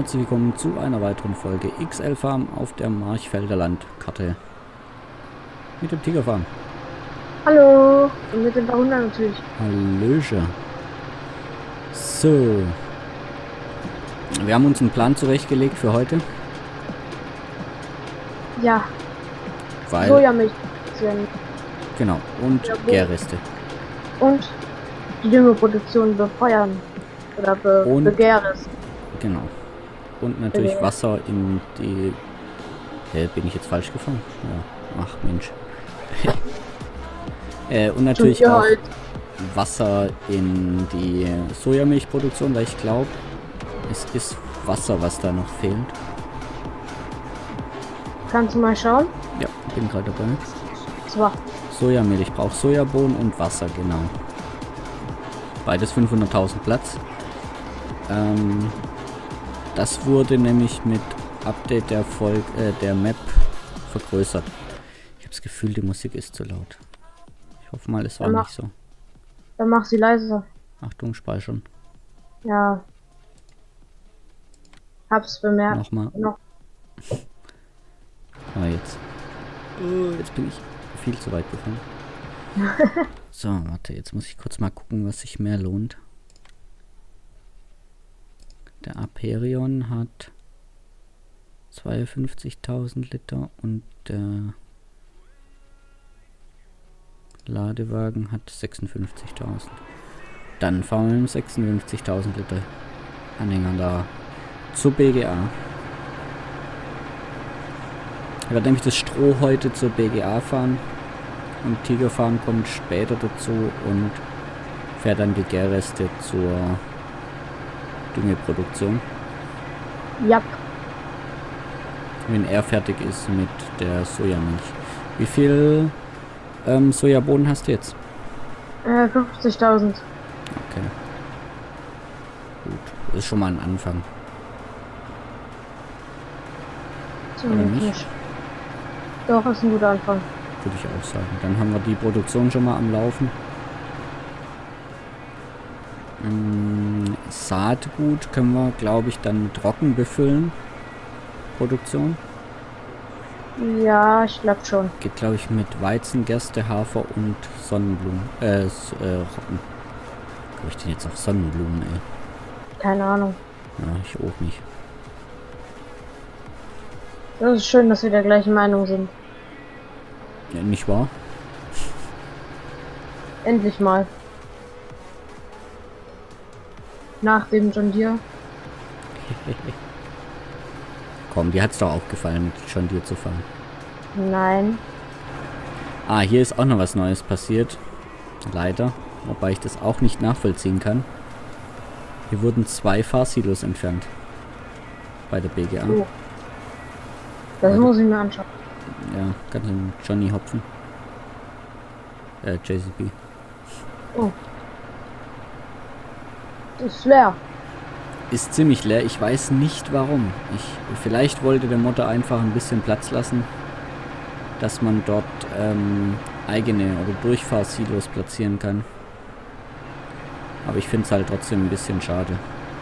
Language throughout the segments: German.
herzlich willkommen zu einer weiteren Folge XL Farm auf der Marchfelder Landkarte. Mit dem Tiger Farm. Hallo, und mit dem Barhunter natürlich. Hallöchen. So. Wir haben uns einen Plan zurechtgelegt für heute. Ja. Weil, Sojamilch. genau, und Ja, Gärreste. Und die Düngerproduktion befeuern. Oder begäres. Genau. Und natürlich Wasser in die... bin ich jetzt falsch gefahren? Ja. Ach Mensch. Und natürlich auch Wasser in die Sojamilchproduktion, weil ich glaube, es ist Wasser, was da noch fehlt. Kannst du mal schauen? Ja, bin gerade dabei. So. Sojamilch braucht Sojabohnen und Wasser, genau. Beides 500.000 Platz. Das wurde nämlich mit Update der Map vergrößert. Ich habe das Gefühl, die Musik ist zu laut. Ich hoffe mal, es war nicht so. Dann mach sie leise. Achtung, speichern. Ja. Hab's bemerkt. Nochmal. Noch. Ah, jetzt. Jetzt bin ich viel zu weit gefahren. So, warte, jetzt muss ich kurz mal gucken, was sich mehr lohnt. Der Aperion hat 52.000 Liter und der Ladewagen hat 56.000. Dann fahren wir mit 56.000 Liter Anhänger da zur BGA. Ich werde nämlich das Stroh heute zur BGA fahren und Tiger Farm kommt später dazu und fährt dann die Gärreste zur Düngeproduktion. Ja. Wenn er fertig ist mit der Sojamilch. Wie viel Sojabohnen hast du jetzt? 50.000. Okay. Gut. Das ist schon mal ein Anfang. So, Oder nicht? Doch, ist ein guter Anfang. Würde ich auch sagen. Dann haben wir die Produktion schon mal am Laufen. Saatgut können wir, glaube ich, dann trocken befüllen. Produktion. Ja, ich glaube schon. Geht, glaube ich, mit Weizen, Gerste, Hafer und Sonnenblumen. Roggen. Wo ich denn jetzt auf Sonnenblumen, ey? Keine Ahnung. Ja, ich auch nicht. Das ist schön, dass wir der gleichen Meinung sind. Ja, nicht wahr? Endlich mal. Nach dem John Deere. Komm, dir hat es doch auch gefallen, mit John Deere zu fahren. Nein. Ah, hier ist auch noch was Neues passiert. Leider. Wobei ich das auch nicht nachvollziehen kann. Hier wurden 2 Fahrsilos entfernt. Bei der BGA. Oh. Das muss ich mir anschauen. Ja, ganz in Johnny Hopfen. JCB. Oh. Ist leer. Ist ziemlich leer. Ich weiß nicht warum. Vielleicht wollte der Motor einfach ein bisschen Platz lassen, dass man dort eigene oder Durchfahrsilos platzieren kann. Aber ich finde es halt trotzdem ein bisschen schade.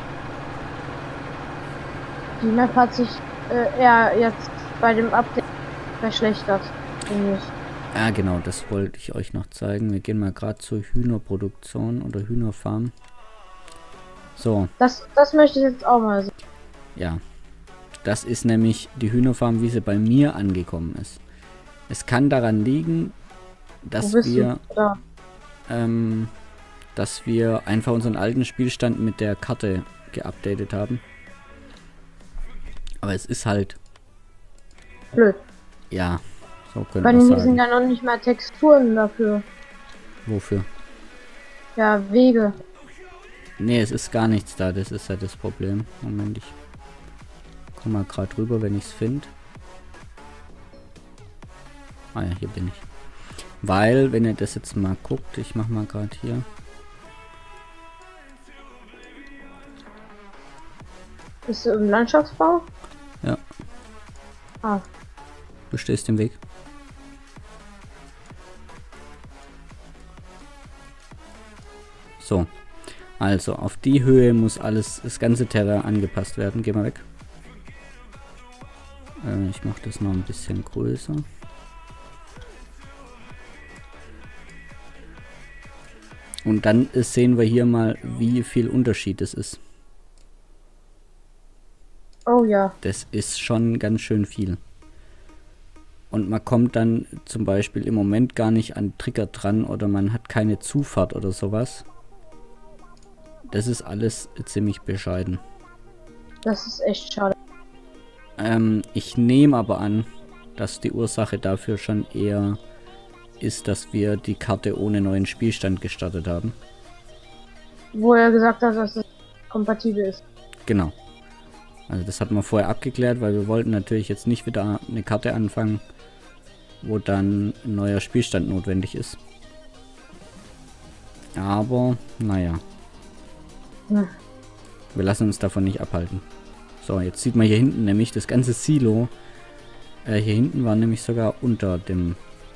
Die Map hat sich eher jetzt bei dem Update verschlechtert, finde ich. Ja, genau, das wollte ich euch noch zeigen. Wir gehen mal gerade zur Hühnerproduktion oder Hühnerfarm. So. Das möchte ich jetzt auch mal sehen. Ja. Das ist nämlich die Hühnerfarm, wie sie bei mir angekommen ist. Es kann daran liegen, dass wir einfach unseren alten Spielstand mit der Karte geupdatet haben. Aber es ist halt blöd. Ja, so könnte Bei man sagen. mir sind ja noch nicht mal Texturen dafür. Wofür? Ja, Wege. Nee, es ist gar nichts da, das ist ja das Problem. Moment, ich komme mal gerade rüber, wenn ich es finde. Ah ja, hier bin ich. Weil, wenn ihr das jetzt mal guckt, ich mache mal gerade hier. Bist du im Landschaftsbau? Ja. Ah. Du stehst im Weg. So. Also, auf die Höhe muss alles, das ganze Terrain angepasst werden. Geh mal weg. Ich mache das noch ein bisschen größer. Und dann sehen wir hier mal, wie viel Unterschied es ist. Oh ja. Das ist schon ganz schön viel. Und man kommt dann zum Beispiel im Moment gar nicht an Trigger dran oder man hat keine Zufahrt oder sowas. Das ist alles ziemlich bescheiden. Das ist echt schade. Ich nehme aber an, dass die Ursache dafür schon eher ist, dass wir die Karte ohne neuen Spielstand gestartet haben. Wo er gesagt hat, dass es kompatibel ist. Genau. Also das hatten wir vorher abgeklärt, weil wir wollten natürlich jetzt nicht wieder eine Karte anfangen, wo dann ein neuer Spielstand notwendig ist. Aber, naja. Hm. Wir lassen uns davon nicht abhalten. So, jetzt sieht man hier hinten nämlich das ganze Silo. Hier hinten war nämlich sogar unter dem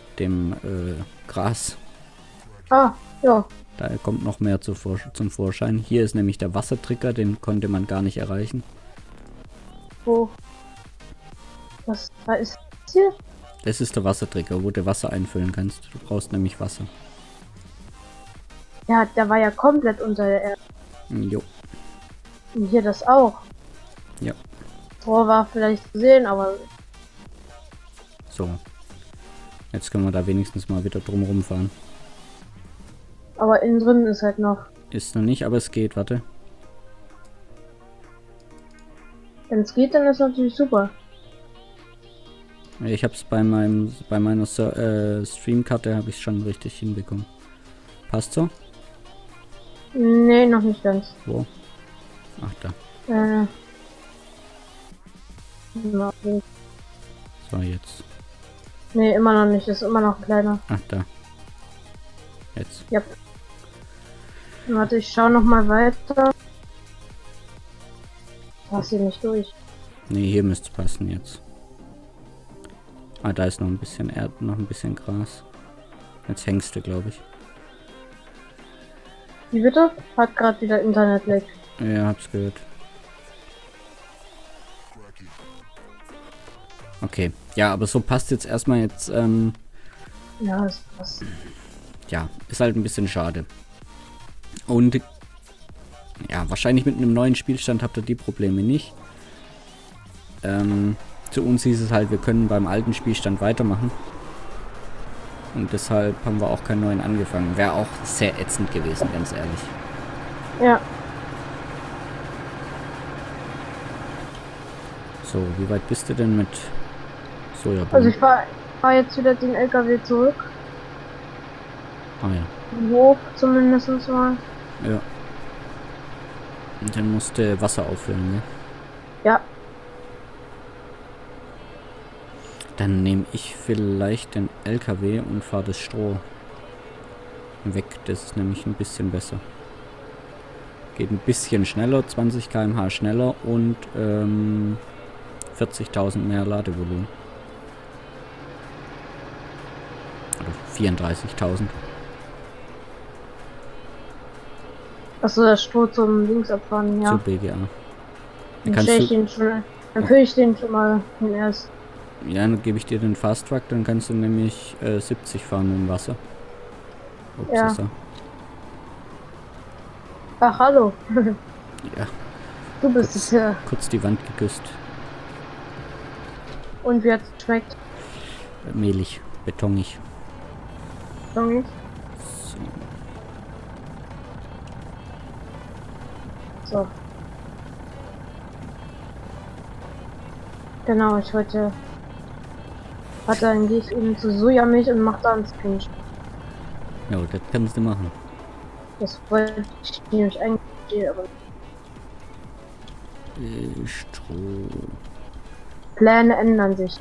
Gras. Ah, ja. Da kommt noch mehr zum Vorschein. Hier ist nämlich der Wassertrigger, den konnte man gar nicht erreichen. Wo? Was ist das hier? Das ist der Wassertrigger, wo du Wasser einfüllen kannst. Du brauchst nämlich Wasser. Ja, der war ja komplett unter der Erde. Jo. Und hier das auch. Ja. Das Rohr war vielleicht zu sehen, aber So. Jetzt können wir da wenigstens mal wieder drum rumfahren. innen drin ist halt noch. Ist noch nicht, aber es geht, warte. Wenn es geht, dann ist natürlich super. Ich habe es bei meiner Streamkarte habe ich schon richtig hinbekommen. Passt so? Nee, noch nicht ganz. Wo? Ach da. So, jetzt. Nee, immer noch nicht. Ist immer noch kleiner. Ach da. Jetzt. Ja. Warte, ich schau noch mal weiter. Pass hier nicht durch. Nee, hier müsste es passen jetzt. Ah, da ist noch ein bisschen Erde, noch ein bisschen Gras. Jetzt hängst du, glaube ich. Wie bitte? Hat gerade wieder Internet-Lag. Ja, hab's gehört. Okay. Ja, aber so passt jetzt erstmal jetzt, Ja, das passt. ja, ist halt ein bisschen schade. Und ja, wahrscheinlich mit einem neuen Spielstand habt ihr die Probleme nicht. Zu uns hieß es halt, wir können beim alten Spielstand weitermachen. Und deshalb haben wir auch keinen neuen angefangen. Wäre auch sehr ätzend gewesen, ganz ehrlich. Ja. So, wie weit bist du denn mit Sojabohnen? Also ich fahr jetzt wieder den LKW zurück. Ah ja. Hoch zumindest mal. Ja. Und dann musste Wasser auffüllen, ne? Ja. Dann nehme ich vielleicht den LKW und fahre das Stroh weg. Das ist nämlich ein bisschen besser. Geht ein bisschen schneller, 20 km/h schneller und 40.000 mehr Ladevolumen. Oder 34.000. Achso, das Stroh zum Links abfahren, ja. Zu BGA. Dann stell ich den schon, dann fülle ich den schon mal hin erst. Ja, dann gebe ich dir den Fast Truck, dann kannst du nämlich 70 fahren mit dem Wasser. Ups, Ja. ist er. Ach, hallo. Ja, Du bist es ja. kurz die Wand geküsst. Und wie hat's geschmeckt? Mehlig, betonig. Sorry. So. So. Genau, ich wollte. Dann gehe ich eben zu Sojamilch und mache da einen Screenshot. Ja, das kannst du machen. Das wollte ich nämlich eigentlich, aber Stroh. Pläne ändern sich.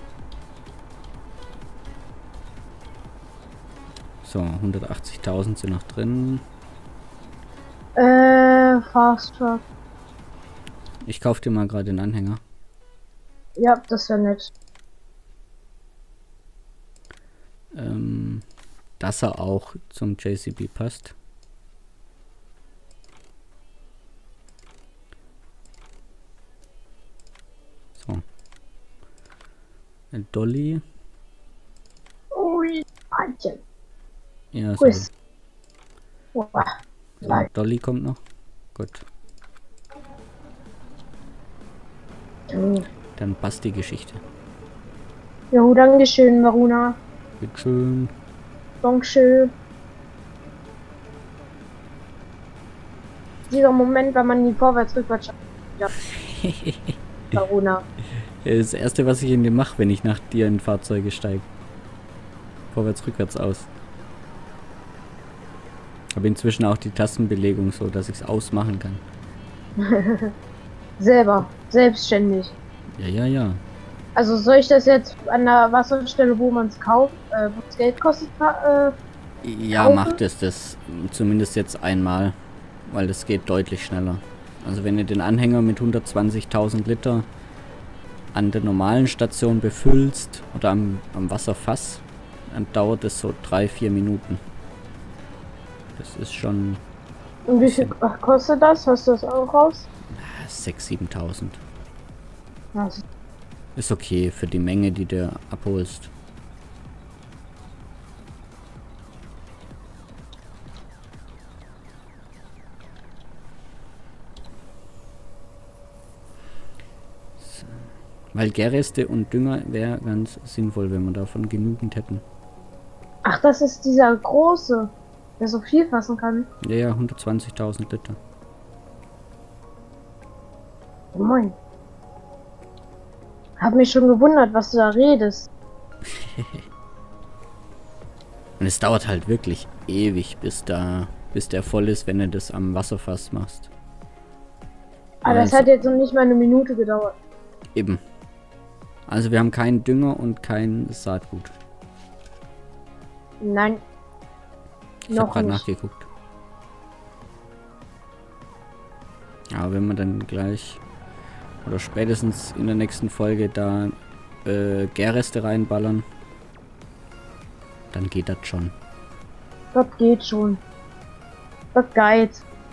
So, 180.000 sind noch drin. Fast Truck. Ich kaufe dir mal gerade den Anhänger. Ja, das wäre nett. Dass er auch zum JCB passt. So. Dolly. Ui, Alter. Ja, so. Quiz. Wow. So, Dolly kommt noch. Gut. Dann passt die Geschichte. Jo, dankeschön, Varuna. Bitteschön. Dankeschön. Dieser Moment, wenn man die vorwärts-rückwärts ja. Varuna. Das erste, was ich in dem mache, wenn ich nach dir in Fahrzeuge steige. Vorwärts, rückwärts aus. Habe inzwischen auch die Tastenbelegung so, dass ich es ausmachen kann. Selber, selbstständig. Ja, ja, ja. Also soll ich das jetzt an der Wasserstelle, wo man es kauft, wo es Geld kostet, Ja, kaufen? macht es das zumindest jetzt einmal, weil das geht deutlich schneller. Also wenn ihr den Anhänger mit 120.000 Liter an der normalen Station befüllst oder am Wasserfass, dann dauert es so 3-4 Minuten. Das ist schon... Und wie viel kostet das? Hast du das auch raus? 6.000, 7.000. Also, Ist okay für die Menge, die du abholst. So. Weil Gärreste und Dünger wäre ganz sinnvoll, wenn wir davon genügend hätten. ach, das ist dieser große, der so viel fassen kann. Ja, ja, 120.000 Liter. Oh moin. Hab mich schon gewundert, was du da redest. Und es dauert halt wirklich ewig, bis der voll ist, wenn du das am Wasserfass machst. Aber das hat jetzt noch nicht mal eine Minute gedauert. Eben. Also wir haben keinen Dünger und kein Saatgut. Nein. Ich habe Noch gerade nicht. nachgeguckt. Aber wenn wir dann gleich oder spätestens in der nächsten Folge da Gärreste reinballern, dann geht das schon. Das geht schon. Das geht.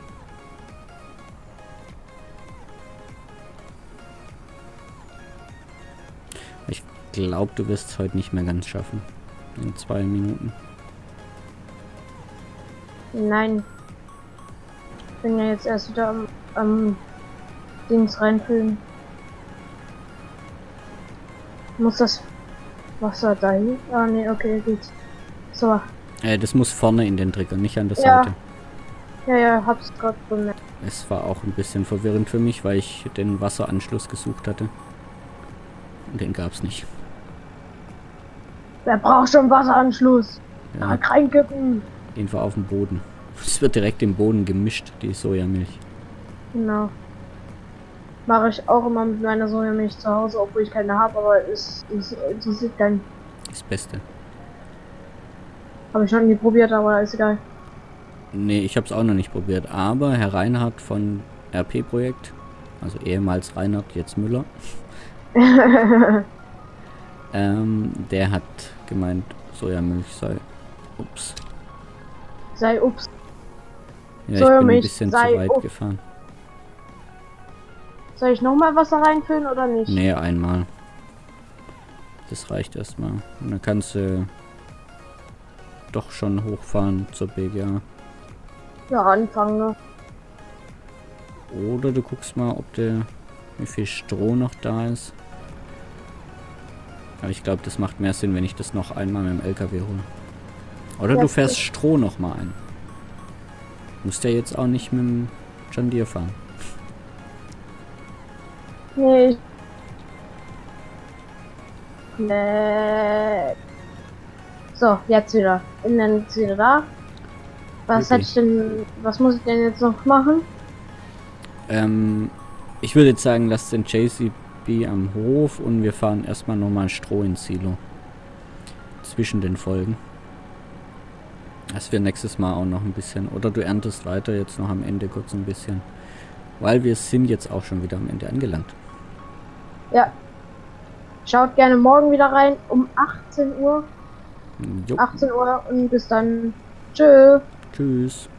Ich glaube, du wirst es heute nicht mehr ganz schaffen. In 2 Minuten. Nein. Ich bin ja jetzt erst wieder am Dings reinfüllen. Muss das Wasser dahin? Ah ne, okay, gut. So. Das muss vorne in den Trigger, nicht an der Ja. Seite. Ja, hab's gerade bemerkt. Es war auch ein bisschen verwirrend für mich, weil ich den Wasseranschluss gesucht hatte. Und den gab's nicht. Wer braucht schon Wasseranschluss? Ja, Reinkippen. den war auf dem Boden. Es wird direkt im Boden gemischt, die Sojamilch. Genau. Mache ich auch immer mit meiner Sojamilch zu Hause, obwohl ich keine habe, aber es interessiert keinen. Das Beste. Habe ich noch nie probiert, aber ist egal. Nee, ich habe es auch noch nicht probiert. Aber Herr Reinhardt von RP-Projekt, also ehemals Reinhardt, jetzt Müller, der hat gemeint, Sojamilch sei... Ups. Sei ups. Ja, ich bin ein Sojamilch bisschen zu sei weit ups. gefahren. Soll ich nochmal Wasser reinfüllen oder nicht? Nee, einmal. Das reicht erstmal. Und dann kannst du doch schon hochfahren zur BGA. Ja, anfangen. Ne? Oder du guckst mal, ob wie viel Stroh noch da ist. Aber ich glaube, das macht mehr Sinn, wenn ich das noch einmal mit dem LKW hole. Oder Ja, du fährst gut. Stroh noch mal ein. Musst ja jetzt auch nicht mit dem John Deere fahren. Nee. Nee. So, jetzt wieder. Und dann ist wieder da. Was Okay. hätte ich denn, was muss ich denn jetzt noch machen? Ich würde jetzt sagen, lass den JCB am Hof und wir fahren erstmal nochmal Stroh ins Silo. Zwischen den Folgen. Das wir nächstes Mal auch noch ein bisschen. Oder du erntest weiter jetzt noch am Ende kurz ein bisschen. Weil wir sind jetzt auch schon wieder am Ende angelangt. Ja. Schaut gerne morgen wieder rein um 18 Uhr. Jo. 18 Uhr und bis dann. Tschö. Tschüss.